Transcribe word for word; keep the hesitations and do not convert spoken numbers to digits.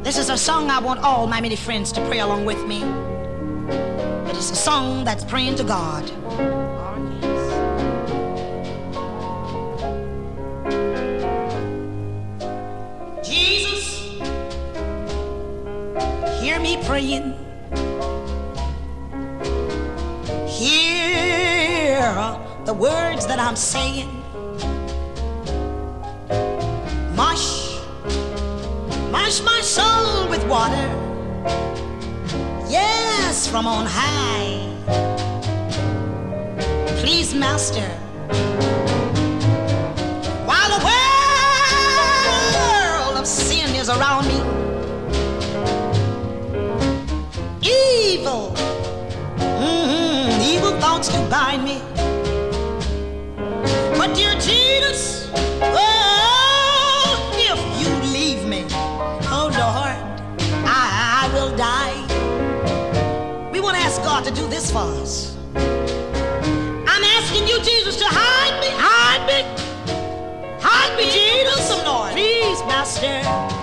This is a song I want all my many friends to pray along with me. It is a song that's praying to God. Jesus, hear me praying. Hear the words that I'm saying. Mush, mush my soul with water. Yes, from on high. Please, Master, while the world of sin is around me, evil, mm-hmm, evil thoughts do bind me. But dear Jesus, oh, if you leave me, oh Lord, I, I will die. We want to ask God to do this for us. I'm asking you, Jesus, to hide me, hide me, hide me, Jesus, Lord. Please, Master.